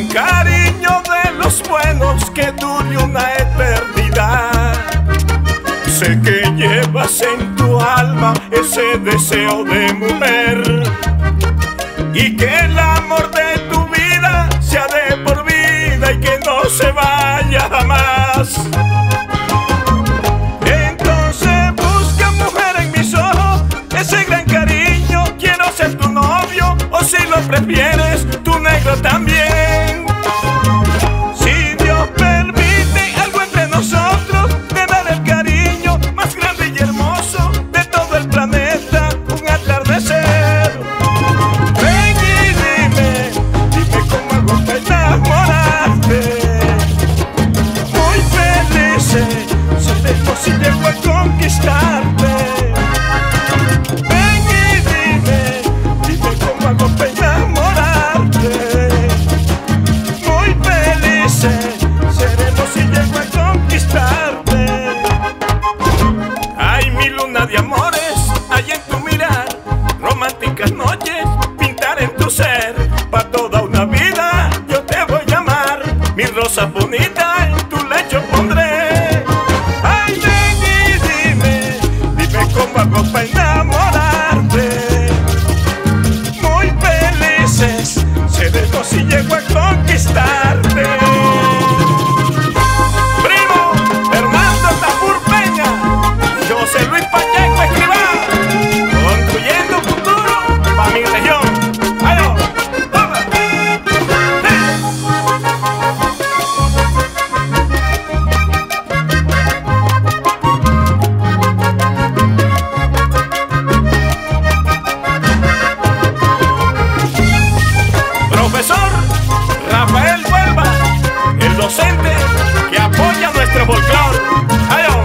cariño de los buenos que dure una eternidad. Sé que llevas en tu alma ese deseo de mujer y que el amor de tu vida sea de por vida y que no se vaya jamás. Entonces busca, mujer, en mis ojos ese gran cariño. Quiero ser tu novio, o si lo prefieres, tu negro también. Si Dios permite algo entre nosotros, te daré el cariño más grande y hermoso de todo el planeta, un atardecer. Ven y dime cómo hago para enamorarte. Muy felices seremos si llego a conquistarte. Ven y dime cómo hago para enamorarte. Muy felices seremos si llego a conquistarte. Hay mi luna de amores, hay en tu mirar, románticas noches, pintar en tu ser. Pa' toda una vida yo te voy a amar, mi rosa bonita en tu lecho pondré. Ay, ven y dime cómo hago para enamorarte. Muy felices seremos si llego a conquistarte. Primo Fernando Tapur Peña, José Luis Pacheco Escribá, construyendo futuro para mi región. ¡Aló! ¡Toma! Profesor Rafael Huelva, el docente que apoya nuestro folclor. ¡Aló!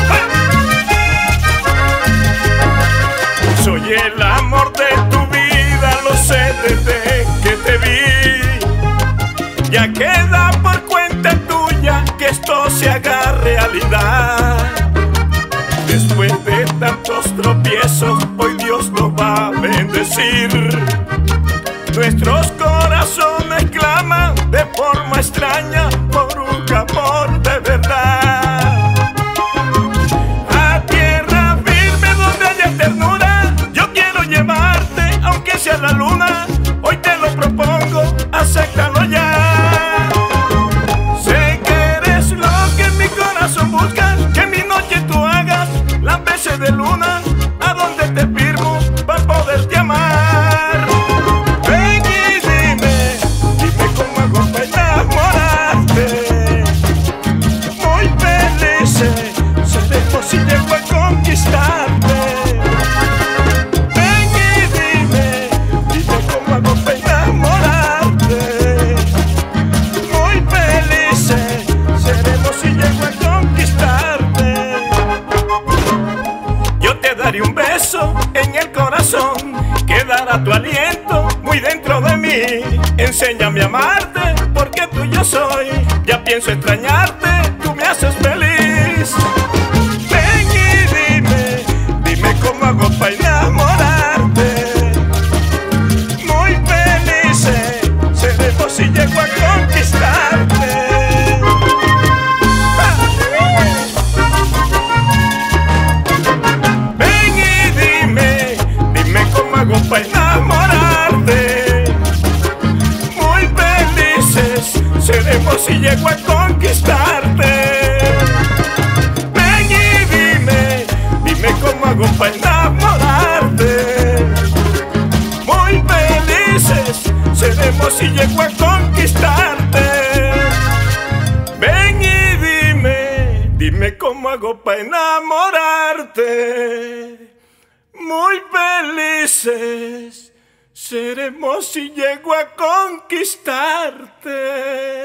Soy el amor de tu vida, lo sé desde que te vi. Ya queda por cuenta tuya que esto se haga realidad. Después de tantos tropiezos, hoy Dios nos va a bendecir. Nuestros corazones claman de forma extraña por un amor de verdad. A tierra firme donde haya ternura, yo quiero llevarte, aunque sea la luna. Hoy te lo propongo, acéptalo ya. Sé que eres lo que mi corazón busca, que mi noche tú hagas las veces de luna, a donde te firmo para poderte amar. Ven y dime cómo hago para enamorarte. Muy felices seremos si llego a conquistarte. Ven y dime cómo hago para enamorarte. Muy felices seremos si llego a conquistarte. Yo te daré un beso en el corazón, quedará tu aliento muy dentro de mí. Enséñame a amarte, porque tuyo soy. Ya pienso extrañarte, tú me haces feliz. Ven y dime cómo hago para enamorarte. Muy felices seremos si llego a conquistarte. Ven y dime cómo hago para enamorarte. Muy felices seremos si llego a conquistarte. Ven y dime cómo hago para enamorarte. Muy felices seremos si llego a conquistarte. Ven y dime cómo hago para enamorarte. Muy felices seremos si llego a conquistarte.